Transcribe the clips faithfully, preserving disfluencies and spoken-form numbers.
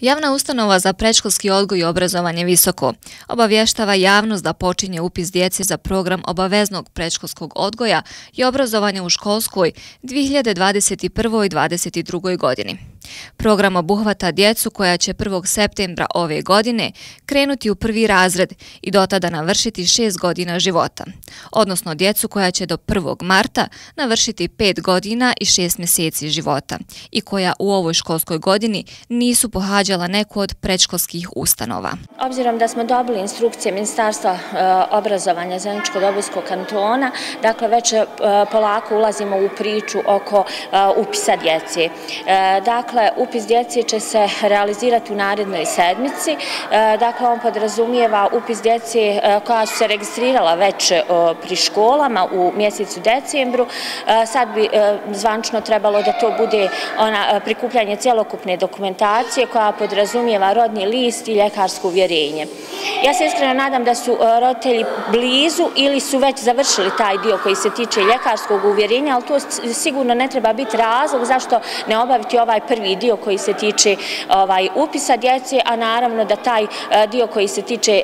Javna ustanova za predškolski odgoj i obrazovanje Visoko obavještava javnost da počinje upis djece za program obaveznog predškolskog odgoja i obrazovanja u školskoj dvije hiljade dvadeset prve. i dvadeset druge. godini. Program obuhvata djecu koja će prvog septembra ove godine krenuti u prvi razred i do tada navršiti šest godina života, odnosno djecu koja će do prvog marta navršiti pet godina i šest mjeseci života i koja u ovoj školskoj godini nisu pohađala neku od predškolskih ustanova. Obzirom da smo dobili instrukcije Ministarstva obrazovanja Zeničko-Dobojskog kantona, dakle već polako ulazimo u priču oko upisa djece. Dakle, upis djece će se realizirati u narednoj sedmici. Dakle, on podrazumijeva upis djece koja su se registrirala već pri školama u mjesecu decembru. Sad bi zvančno trebalo da to bude ona prikupljanje cjelokupne dokumentacije koja podrazumijeva rodni list i ljekarsko uvjerenje. Ja se iskreno nadam da su roditelji blizu ili su već završili taj dio koji se tiče ljekarskog uvjerenja, ali to sigurno ne treba biti razlog zašto ne obaviti ovaj prvi dio koji se tiče upisa djece, a naravno da taj dio koji se tiče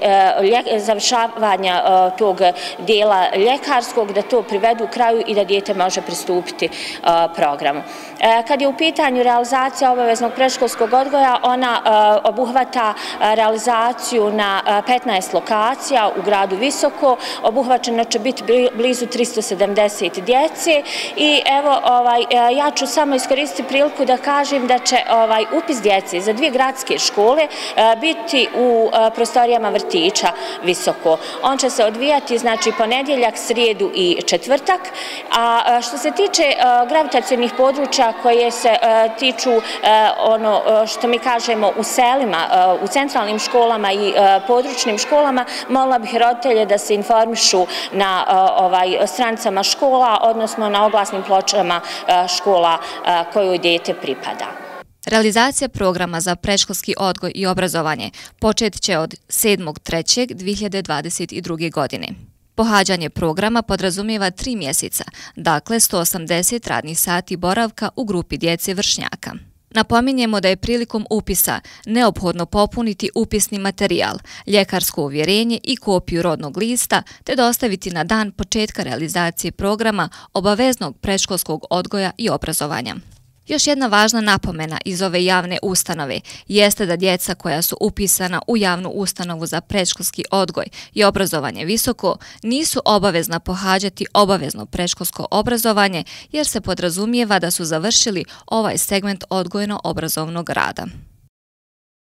završavanja tog dijela ljekarskog, da to privedu kraju i da dijete može pristupiti programu. Kad je u pitanju realizacija obaveznog predškolskog odgoja, ona obuhvata realizaciju na petnaest lokacija u gradu Visoko, obuhvaćeno će biti blizu tristo sedamdeset djece i evo ja ću samo iskoristiti priliku da kažem da će upis djece za dvije gradske škole biti u prostorijama vrtića Visoko. On će se odvijati znači ponedjeljak, srijedu i četvrtak, a što se tiče gravitacionih područja koje se tiču ono što mi kažemo u selima, u centralnim školama i područnim školama, molila bih roditelje da se informišu na stranicama škola, odnosno na oglasnim pločama škola kojoj dijete pripada. Realizacija programa za predškolski odgoj i obrazovanje počet će od sedmog trećeg dvije hiljade dvadeset druge. godine. Pohađanje programa podrazumijeva tri mjeseca, dakle sto osamdeset radnih sati boravka u grupi djece vršnjaka. Napominjemo da je prilikom upisa neophodno popuniti upisni materijal, ljekarsko uvjerenje i kopiju rodnog lista te dostaviti na dan početka realizacije programa obaveznog predškolskog odgoja i obrazovanja. Još jedna važna napomena iz ove javne ustanove jeste da djeca koja su upisana u javnu ustanovu za predškolski odgoj i obrazovanje Visoko nisu obavezna pohađati obavezno predškolsko obrazovanje jer se podrazumijeva da su završili ovaj segment odgojno-obrazovnog rada.